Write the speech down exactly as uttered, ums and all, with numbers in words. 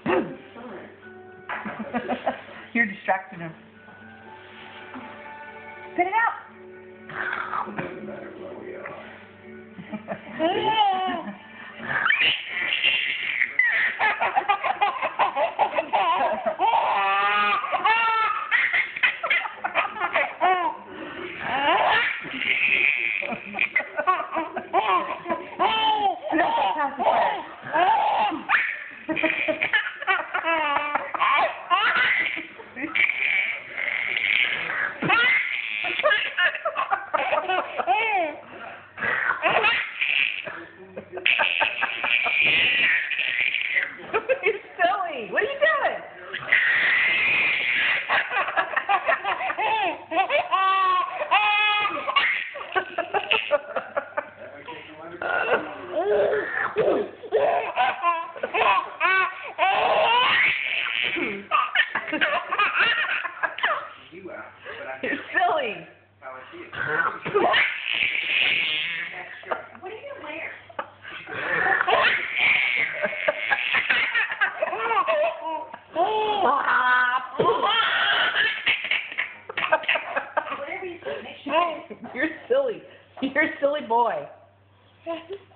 You're distracting him. Spit it out. Doesn't matter where we are. No, pacifier. You're silly. What are you doing? You're silly. What are you gonna wear? Whatever you say, make sure. You're silly. You're a silly boy.